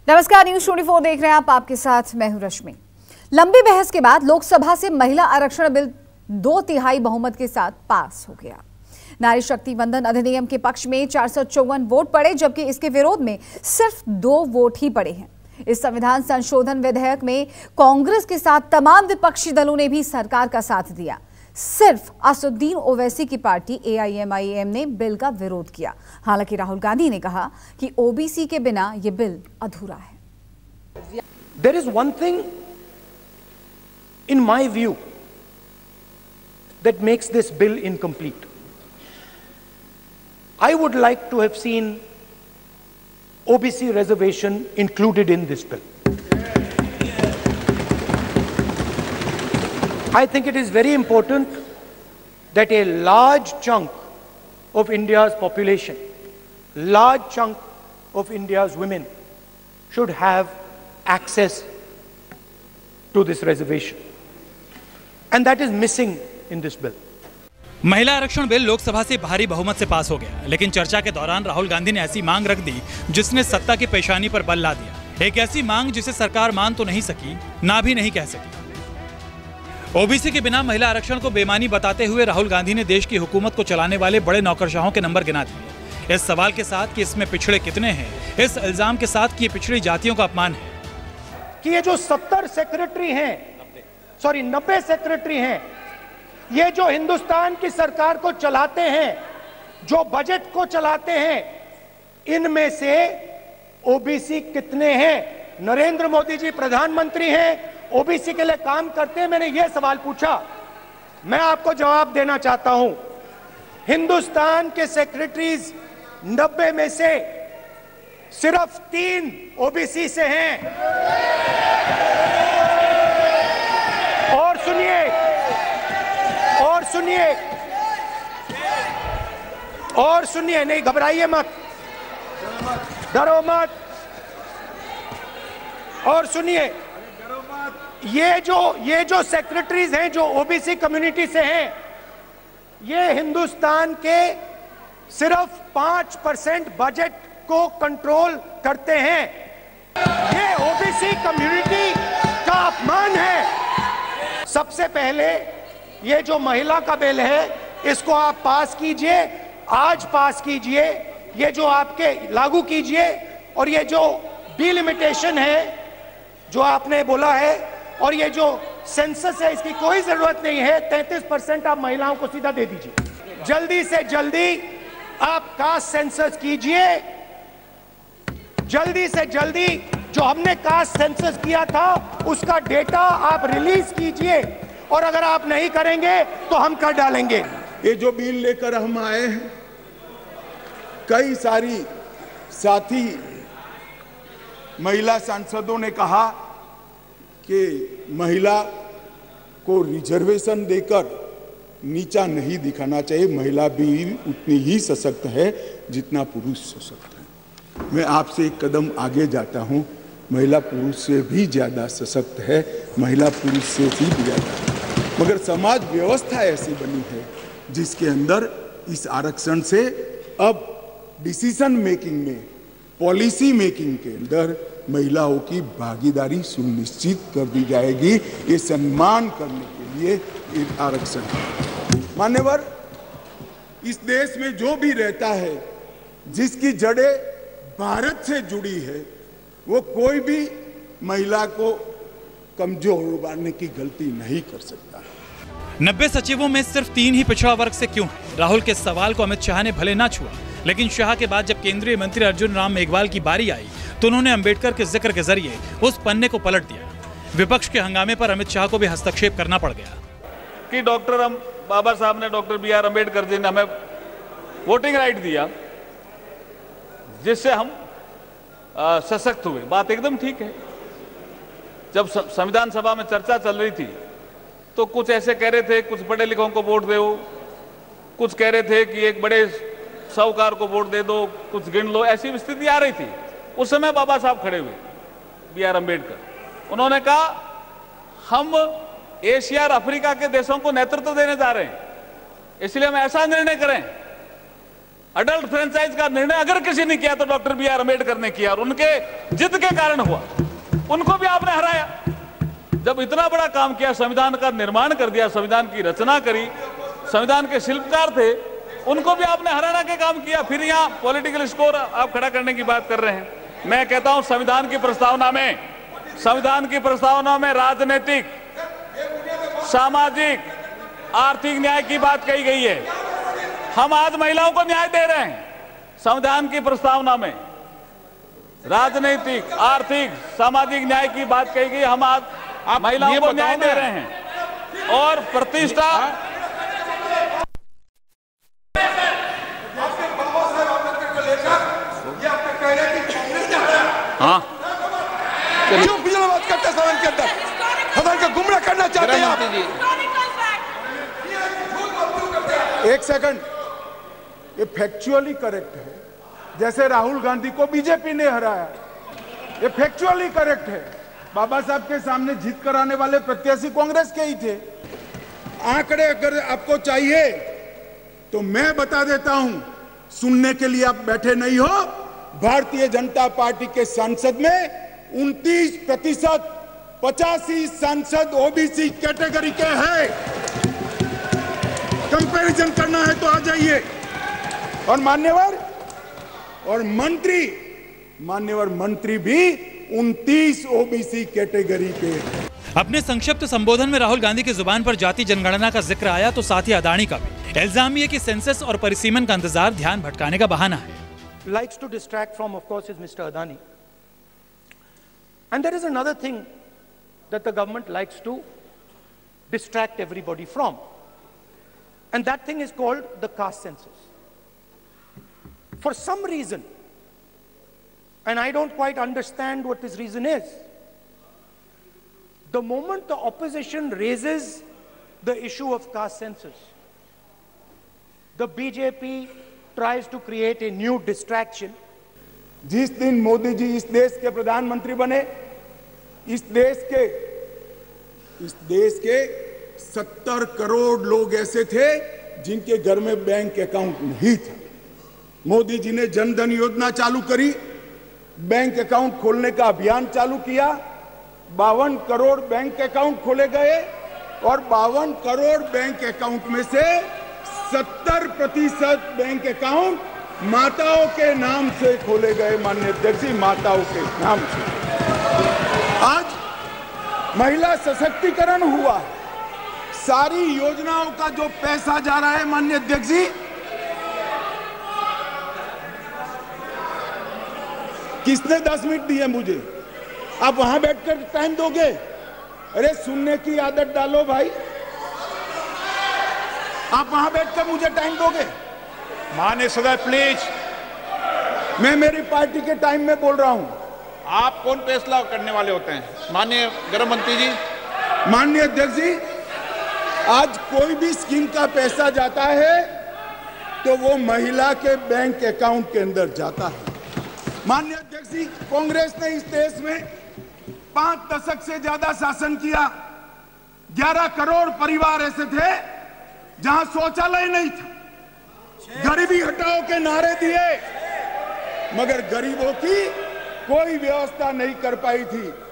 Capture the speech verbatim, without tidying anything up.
नमस्कार, न्यूज चौबीस देख रहे हैं आप। आपके साथ मैं हूं रश्मि। लंबी बहस के बाद लोकसभा से महिला आरक्षण बिल दो तिहाई बहुमत के साथ पास हो गया। नारी शक्ति वंदन अधिनियम के पक्ष में चार सौ चौवन वोट पड़े, जबकि इसके विरोध में सिर्फ दो वोट ही पड़े हैं। इस संविधान संशोधन विधेयक में कांग्रेस के साथ तमाम विपक्षी दलों ने भी सरकार का साथ दिया। सिर्फ असदुद्दीन ओवैसी की पार्टी A I M I M ने बिल का विरोध किया। हालांकि राहुल गांधी ने कहा कि ओ बी सी के बिना यह बिल अधूरा है। There is one thing in my view that makes this bill incomplete. I would like to have seen O B C reservation included in this bill. I think it is very important that a large chunk of India's population, large chunk of India's women should have access to this reservation. And that is missing in this bill. महिला आरक्षण bill Lok Sabha से भारी बहुमत से पास हो गया, लेकिन चर्चा के दौरान राहुल गांधी ने ऐसी मांग रख दी जिसने सत्ता की पेशानी पर बल ला दिया। एक ऐसी मांग जिसे सरकार मान तो नहीं सकी, ना भी नहीं कह सकी। ओ बी सी के बिना महिला आरक्षण को बेमानी बताते हुए राहुल गांधी ने देश की हुकूमत को चलाने वाले बड़े नौकरशाहों के नंबर गिना दिए। इस सवाल के साथ कि इसमें पिछड़े कितने हैं, इस इल्जाम के साथ कि ये पिछड़ी जातियों का अपमान है कि ये जो सत्तर सेक्रेटरी हैं, सॉरी नब्बे सेक्रेटरी हैं, ये जो हिंदुस्तान की सरकार को चलाते हैं, जो बजट को चलाते हैं, इनमें से ओ बी सी कितने हैं? नरेंद्र मोदी जी प्रधानमंत्री हैं, ओ बी सी के लिए काम करते हैं। मैंने यह सवाल पूछा, मैं आपको जवाब देना चाहता हूं। हिंदुस्तान के सेक्रेटरीज नब्बे में से सिर्फ तीन ओ बी सी से हैं। और सुनिए और सुनिए और सुनिए नहीं घबराइए मत, डरो मत। और सुनिए, ये जो ये जो सेक्रेटरीज हैं जो ओ बी सी कम्युनिटी से हैं, ये हिंदुस्तान के सिर्फ पांच परसेंट बजट को कंट्रोल करते हैं। ये ओ बी सी कम्युनिटी का अपमान है। सबसे पहले ये जो महिला का बिल है, इसको आप पास कीजिए, आज पास कीजिए, ये जो आपके लागू कीजिए। और ये जो डिलिमिटेशन है जो आपने बोला है, और ये जो सेंसस है, इसकी कोई जरूरत नहीं है। तैंतीस परसेंट आप महिलाओं को सीधा दे दीजिए। जल्दी से जल्दी आप कास्ट सेंसस कीजिए, जल्दी से जल्दी। जो हमने कास्ट सेंसस किया था उसका डेटा आप रिलीज कीजिए, और अगर आप नहीं करेंगे तो हम कर डालेंगे। ये जो बिल लेकर हम आए हैं, कई सारी साथी महिला सांसदों ने कहा कि महिला को रिजर्वेशन देकर नीचा नहीं दिखाना चाहिए। महिला भी उतनी ही सशक्त है जितना पुरुष सशक्त है। मैं आपसे एक कदम आगे जाता हूं, महिला पुरुष से भी ज्यादा सशक्त है, महिला पुरुष से भी ज्यादा। मगर समाज व्यवस्था ऐसी बनी है जिसके अंदर इस आरक्षण से अब डिसीजन मेकिंग में, पॉलिसी मेकिंग के अंदर महिलाओं की भागीदारी सुनिश्चित कर दी जाएगी। ये सम्मान करने के लिए ये आरक्षण। मान्यवर, इस देश में जो भी रहता है, जिसकी जड़ें भारत से जुड़ी है, वो कोई भी महिला को कमजोर उबारने की गलती नहीं कर सकता। नब्बे सचिवों में सिर्फ तीन ही पिछड़ा वर्ग से क्यों? राहुल के सवाल को अमित शाह ने भले ना छुआ, लेकिन शाह के बाद जब केंद्रीय मंत्री अर्जुन राम मेघवाल की बारी आई तो उन्होंने अंबेडकर के जिक्र के जरिए उस पन्ने को पलट दिया। विपक्ष के हंगामे पर अमित शाह को भी हस्तक्षेप करना पड़ गया कि डॉक्टर हम बाबा साहब ने, doctor B R Ambedkar ji ने हमें वोटिंग राइट दिया, जिससे हम सशक्त हुए। बात एकदम ठीक है। जब संविधान सभा में चर्चा चल रही थी तो कुछ ऐसे कह रहे थे कुछ पढ़े लिखों को वोट दो, कुछ कह रहे थे कि एक बड़े साहूकार को वोट दे दो, कुछ गिन लो। ऐसी स्थिति आ रही थी। उस समय बाबा साहब खड़े हुए, बी आर अम्बेडकर। उन्होंने कहा हम एशिया और अफ्रीका के देशों को नेतृत्व देने जा रहे हैं, इसलिए हम ऐसा निर्णय करें अडल्ट फ्रेंचाइज का निर्णय अगर किसी ने किया तो डॉक्टर बी आर अम्बेडकर ने किया, और उनके जिद के कारण हुआ। उनको भी आपने हराया। जब इतना बड़ा काम किया, संविधान का निर्माण कर दिया, संविधान की रचना करी, संविधान के शिल्पकार थे, उनको भी आपने हराना के काम किया। फिर यहाँ पॉलिटिकल स्कोर आप खड़ा करने की बात कर रहे हैं। मैं कहता हूं संविधान की प्रस्तावना में संविधान की प्रस्तावना में राजनीतिक, सामाजिक, आर्थिक न्याय की बात कही गई है। हम आज महिलाओं को न्याय दे रहे हैं। संविधान की प्रस्तावना में राजनीतिक, आर्थिक, सामाजिक न्याय की बात कही गई। हम आज महिलाओं को न्याय दे रहे हैं और प्रतिष्ठा। हाँ, क्यों बात करते हैं सदन के अंदर? सदन को गुमराह करना चाहते हैं आप? एक सेकंड, ये फैक्चुअली करेक्ट है। जैसे राहुल गांधी को बीजेपी ने हराया, ये फैक्चुअली करेक्ट है। बाबा साहब के सामने जीत कराने वाले प्रत्याशी कांग्रेस के ही थे। आंकड़े अगर आपको चाहिए तो मैं बता देता हूं, सुनने के लिए आप बैठे नहीं हो। भारतीय जनता पार्टी के सांसद में उनतीस प्रतिशत पचासी सांसद ओबीसी कैटेगरी के हैं। कंपैरिजन करना है तो आ जाइए। और मान्यवर और मंत्री मान्यवर मंत्री भी उनतीस ओबीसी कैटेगरी के। अपने संक्षिप्त संबोधन में राहुल गांधी की जुबान पर जाति जनगणना का जिक्र आया तो साथ ही अदानी का भी। इल्जाम ये कि सेंसस और परिसीमन का इंतजार ध्यान भटकाने का बहाना है। Likes to distract from, of course, is Mister Adani. And there is another thing that the government likes to distract everybody from. And that thing is called the caste census. For some reason, and I don't quite understand what this reason is, the moment the opposition raises the issue of caste census, the B J P tries to create a new distraction. जिस दिन मोदी जी इस देश के प्रधानमंत्री बने, इस देश के इस देश के सत्तर करोड़ लोग ऐसे थे जिनके घर में बैंक अकाउंट नहीं था। मोदी जी ने जन धन योजना चालू करी, बैंक अकाउंट खोलने का अभियान चालू किया। बावन करोड़ बैंक अकाउंट खोले गए और बावन करोड़ बैंक अकाउंट में से सत्तर प्रतिशत बैंक अकाउंट माताओं के नाम से खोले गए। माननीय अध्यक्ष जी, माताओं के नाम से आज महिला सशक्तिकरण हुआ। सारी योजनाओं का जो पैसा जा रहा है, माननीय अध्यक्ष जी, किसने दस मिनट दिए मुझे? आप वहां बैठकर टाइम दोगे? अरे सुनने की आदत डालो भाई। आप वहां बैठकर मुझे टाइम दोगे? माननीय सदस्य प्लीज। मैं मेरी पार्टी के टाइम में बोल रहा हूं। आप कौन फैसला करने वाले होते हैं? माननीय गृह मंत्री जी। माननीय अध्यक्ष जी, आज कोई भी स्कीम का पैसा जाता है तो वो महिला के बैंक अकाउंट के अंदर जाता है। माननीय अध्यक्ष जी, कांग्रेस ने इस देश में पांच दशक से ज्यादा शासन किया। ग्यारह करोड़ परिवार ऐसे थे जहां शौचालय नहीं था। गरीबी हटाओ के नारे दिए, मगर गरीबों की कोई व्यवस्था नहीं कर पाई थी।